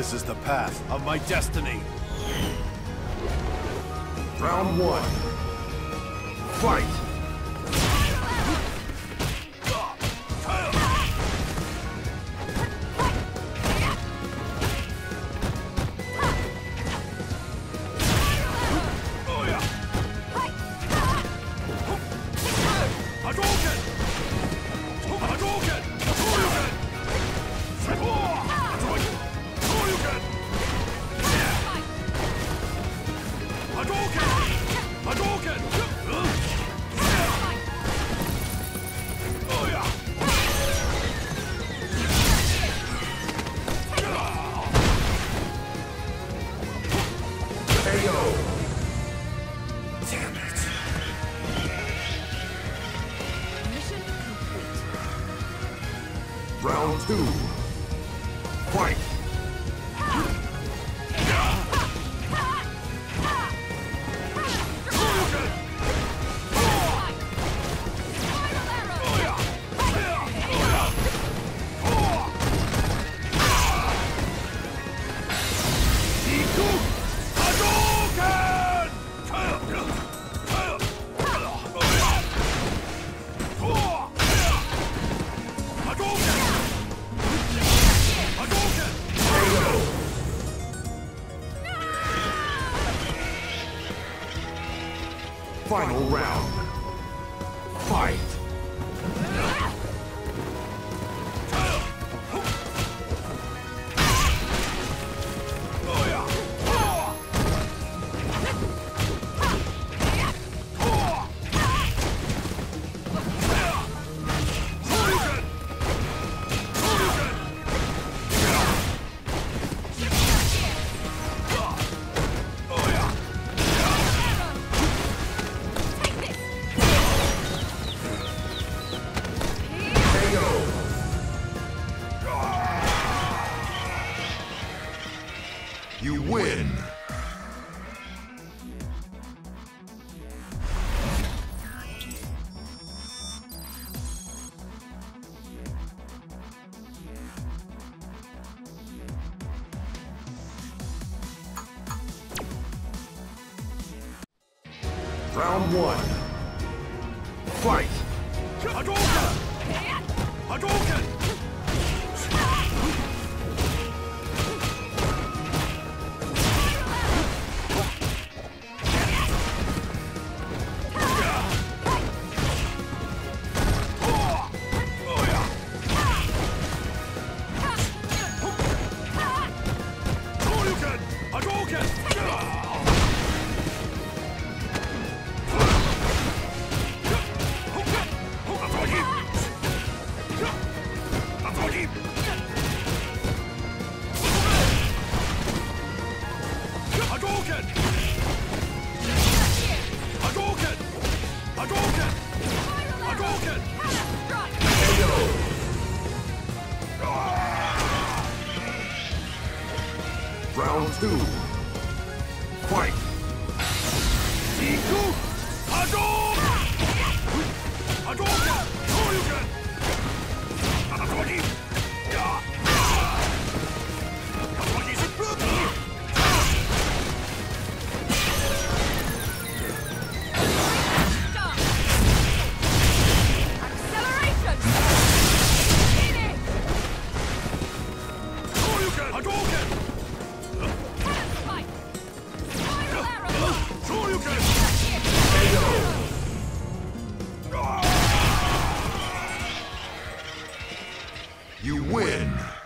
This is the path of my destiny. Round one. Fight! Damn it. Mission complete. Round two. Fight! Final round. Fight! You win! Round one. Fight! Hadouken! Hadouken! Round two. Fight! Iku! Hadouken! Hadouken! Shoryuken! Hattori! Hattori Seppuku! Acceleration! Finish! Shoryuken! Hadouken! Fight! Spiral arrow! Shoryuken! You win!